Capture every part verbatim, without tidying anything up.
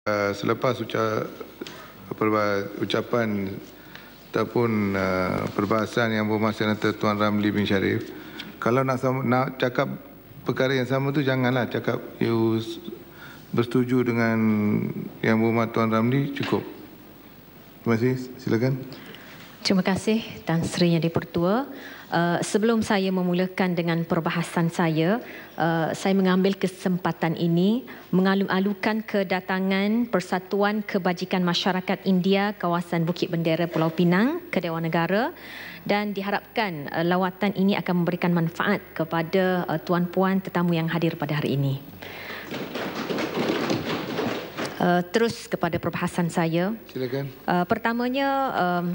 Uh, selepas uca, perba, ucapan ataupun uh, perbahasan yang bermaksud antara Tuan Ramli bin Sharif, kalau nak, sama, nak cakap perkara yang sama tu janganlah cakap you bersetuju dengan yang berhormat Tuan Ramli, cukup. Terima kasih, silakan. Terima kasih Tan Sri Yang di-Pertua. Uh, sebelum saya memulakan dengan perbahasan saya, uh, saya mengambil kesempatan ini mengalun-alukan kedatangan Persatuan Kebajikan Masyarakat India kawasan Bukit Bendera Pulau Pinang ke Dewan Negara, dan diharapkan uh, lawatan ini akan memberikan manfaat kepada uh, tuan-puan tetamu yang hadir pada hari ini. Uh, terus kepada perbahasan saya. Silakan. Uh, pertamanya, um,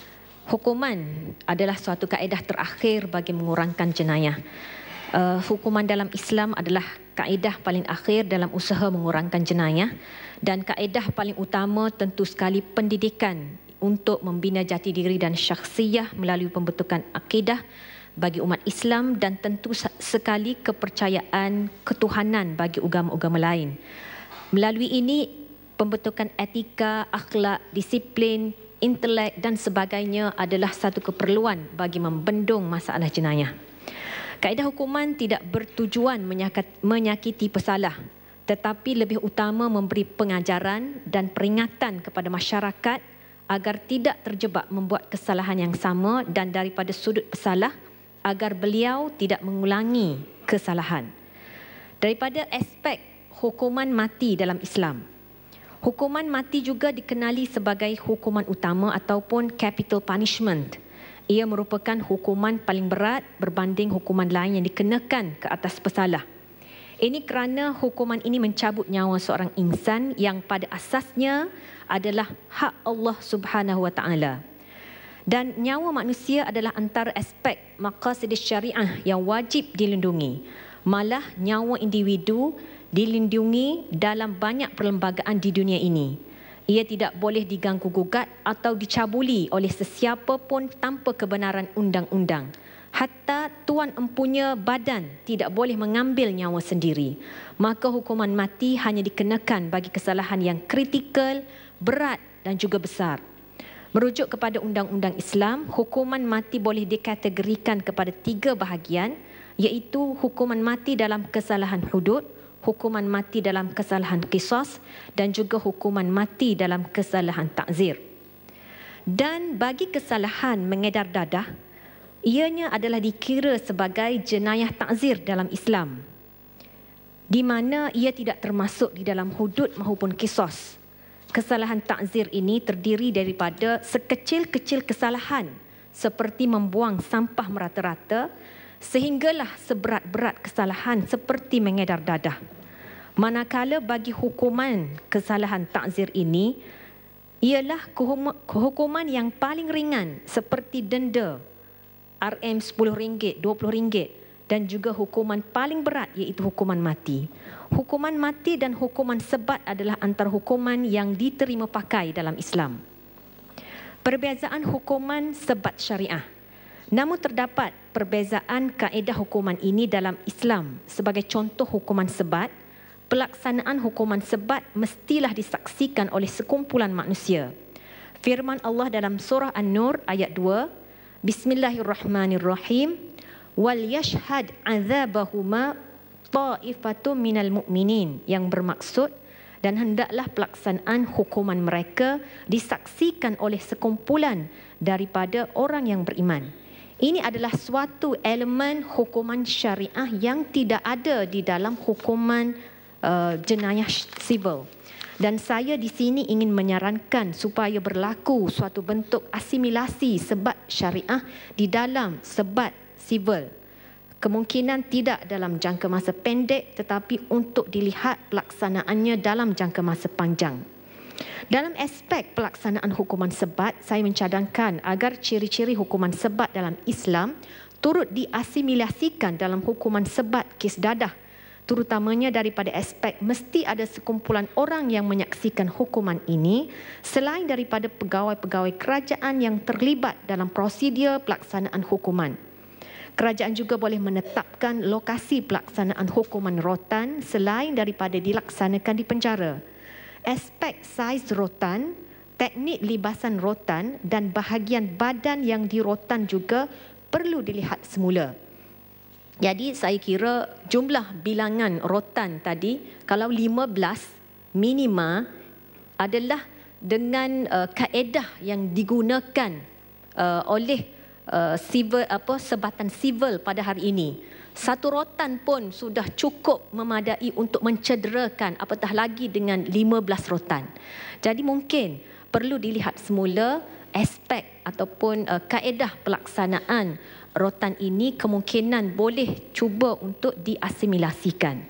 hukuman adalah suatu kaedah terakhir bagi mengurangkan jenayah. Uh, hukuman dalam Islam adalah kaedah paling akhir dalam usaha mengurangkan jenayah, dan kaedah paling utama tentu sekali pendidikan untuk membina jati diri dan syakhsiyah melalui pembentukan akidah bagi umat Islam, dan tentu sekali kepercayaan ketuhanan bagi agama-agama lain. Melalui ini pembentukan etika, akhlak, disiplin, intelek dan sebagainya adalah satu keperluan bagi membendung masalah jenayah. Kaedah hukuman tidak bertujuan menyakiti pesalah, tetapi lebih utama memberi pengajaran dan peringatan kepada masyarakat agar tidak terjebak membuat kesalahan yang sama, dan daripada sudut pesalah agar beliau tidak mengulangi kesalahan. Daripada aspek hukuman mati dalam Islam, hukuman mati juga dikenali sebagai hukuman utama ataupun capital punishment. Ia merupakan hukuman paling berat berbanding hukuman lain yang dikenakan ke atas pesalah. Ini kerana hukuman ini mencabut nyawa seorang insan yang pada asasnya adalah hak Allah Subhanahu Wa Taala. Dan nyawa manusia adalah antara aspek maqasid syariah yang wajib dilindungi. Malah nyawa individu dilindungi dalam banyak perlembagaan di dunia ini. Ia tidak boleh diganggu-gugat atau dicabuli oleh sesiapa pun tanpa kebenaran undang-undang. Hatta tuan empunya badan tidak boleh mengambil nyawa sendiri. Maka hukuman mati hanya dikenakan bagi kesalahan yang kritikal, berat dan juga besar. Merujuk kepada undang-undang Islam, hukuman mati boleh dikategorikan kepada tiga bahagian, iaitu hukuman mati dalam kesalahan hudud, hukuman mati dalam kesalahan qisas dan juga hukuman mati dalam kesalahan ta'zir. Dan bagi kesalahan mengedar dadah, ianya adalah dikira sebagai jenayah ta'zir dalam Islam, di mana ia tidak termasuk di dalam hudud maupun qisas. Kesalahan ta'zir ini terdiri daripada sekecil-kecil kesalahan seperti membuang sampah merata-rata, sehinggalah seberat-berat kesalahan seperti mengedar dadah. Manakala bagi hukuman kesalahan ta'zir ini ialah hukuman yang paling ringan seperti denda R M sepuluh ringgit, dua puluh ringgit, dan juga hukuman paling berat iaitu hukuman mati. Hukuman mati dan hukuman sebat adalah antara hukuman yang diterima pakai dalam Islam. Perbezaan hukuman sebat syariah. Namun terdapat perbezaan kaedah hukuman ini dalam Islam. Sebagai contoh hukuman sebat, pelaksanaan hukuman sebat mestilah disaksikan oleh sekumpulan manusia. Firman Allah dalam surah An-Nur ayat dua, Bismillahirrahmanirrahim, wal yashhad azabahuma ta'ifatum minal mu'minin, yang bermaksud dan hendaklah pelaksanaan hukuman mereka disaksikan oleh sekumpulan daripada orang yang beriman. Ini adalah suatu elemen hukuman syariah yang tidak ada di dalam hukuman uh, jenayah sivil. Dan saya di sini ingin menyarankan supaya berlaku suatu bentuk asimilasi sebat syariah di dalam sebat sivil. Kemungkinan tidak dalam jangka masa pendek, tetapi untuk dilihat pelaksanaannya dalam jangka masa panjang. Dalam aspek pelaksanaan hukuman sebat, saya mencadangkan agar ciri-ciri hukuman sebat dalam Islam turut diasimilasikan dalam hukuman sebat kes dadah, terutamanya daripada aspek mesti ada sekumpulan orang yang menyaksikan hukuman ini selain daripada pegawai-pegawai kerajaan yang terlibat dalam prosedur pelaksanaan hukuman. Kerajaan juga boleh menetapkan lokasi pelaksanaan hukuman rotan selain daripada dilaksanakan di penjara. aspek saiz rotan, teknik libasan rotan dan bahagian badan yang dirotan juga perlu dilihat semula. Jadi saya kira jumlah bilangan rotan tadi, kalau lima belas minima adalah dengan uh, kaedah yang digunakan uh, oleh uh, civil apa sebatan sivil pada hari ini. Satu rotan pun sudah cukup memadai untuk mencederakan, apatah lagi dengan lima belas rotan. Jadi mungkin perlu dilihat semula aspek ataupun uh, kaedah pelaksanaan rotan ini kemungkinan boleh cuba untuk diasimilasikan.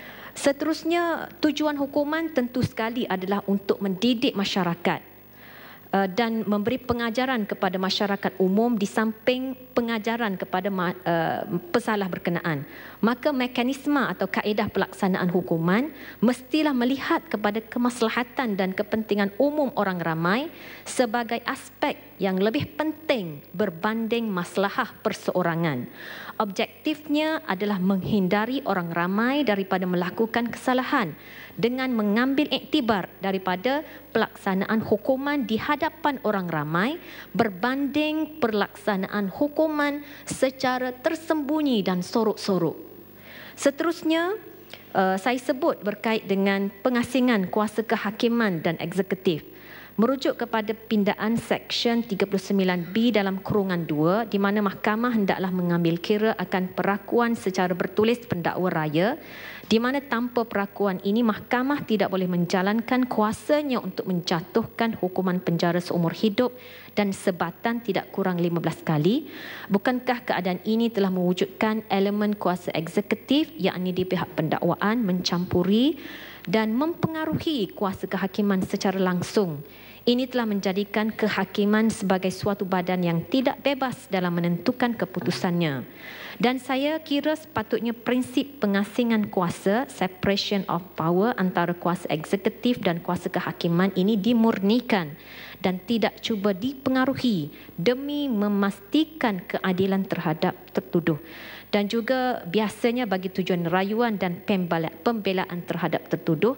Seterusnya, tujuan hukuman tentu sekali adalah untuk mendidik masyarakat uh, dan memberi pengajaran kepada masyarakat umum di samping pengajaran kepada uh, pesalah berkenaan. Maka mekanisme atau kaedah pelaksanaan hukuman mestilah melihat kepada kemaslahatan dan kepentingan umum orang ramai sebagai aspek yang lebih penting berbanding maslahah perseorangan. Objektifnya adalah menghindari orang ramai daripada melakukan kesalahan dengan mengambil iktibar daripada pelaksanaan hukuman di hadapan orang ramai berbanding pelaksanaan hukuman secara tersembunyi dan sorok-sorok. Seterusnya, uh, saya sebut berkait dengan pengasingan kuasa kehakiman dan eksekutif. Merujuk kepada pindaan Seksyen tiga puluh sembilan B dalam kurungan dua, di mana mahkamah hendaklah mengambil kira akan perakuan secara bertulis pendakwa raya, di mana tanpa perakuan ini mahkamah tidak boleh menjalankan kuasanya untuk menjatuhkan hukuman penjara seumur hidup dan sebatan tidak kurang lima belas kali. Bukankah keadaan ini telah mewujudkan elemen kuasa eksekutif, yakni di pihak pendakwaan mencampuri dan mempengaruhi kuasa kehakiman secara langsung. Ini telah menjadikan kehakiman sebagai suatu badan yang tidak bebas dalam menentukan keputusannya. Dan saya kira sepatutnya prinsip pengasingan kuasa, separation of power antara kuasa eksekutif dan kuasa kehakiman ini dimurnikan dan tidak cuba dipengaruhi demi memastikan keadilan terhadap tertuduh. Dan juga biasanya bagi tujuan rayuan dan pembelaan terhadap tertuduh,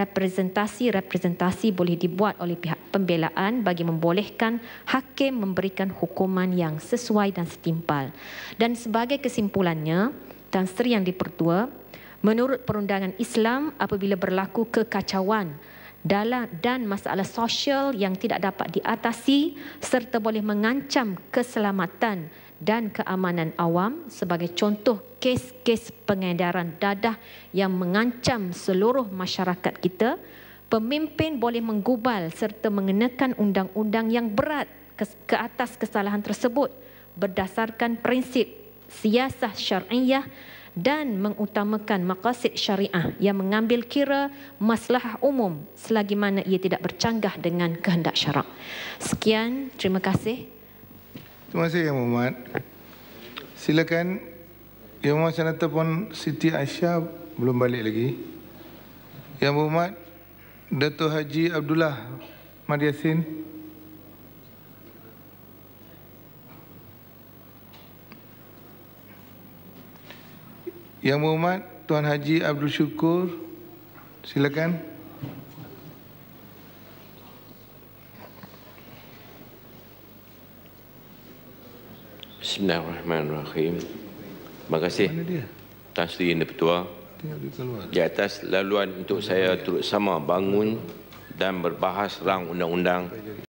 representasi-representasi boleh dibuat oleh pihak pembelaan bagi membolehkan hakim memberikan hukuman yang sesuai dan setimpal. Dan sebagai kesimpulannya, Tan Sri Yang di-Pertua, menurut perundangan Islam, apabila berlaku kekacauan dalam dan masalah sosial yang tidak dapat diatasi serta boleh mengancam keselamatan dan keamanan awam, sebagai contoh kes-kes pengedaran dadah yang mengancam seluruh masyarakat kita, pemimpin boleh menggubal serta mengenakan undang-undang yang berat ke, ke atas kesalahan tersebut berdasarkan prinsip siasah syar'iyah dan mengutamakan maqasid syariah yang mengambil kira maslahah umum selagi mana ia tidak bercanggah dengan kehendak syarak. Sekian, terima kasih. Terima kasih Yang Berhormat. Silakan Yang Berhormat Senator Puan Siti Aisyah belum balik lagi. Yang Berhormat Dato' Haji Abdullah Ahmad Yassin. Yang Berhormat Tuan Haji Abdul Syukur, silakan. Bismillahirrahmanirrahim. Terima kasih Tan Sri Yang di-Pertua di atas laluan untuk saya turut sama bangun dan berbahas rang undang-undang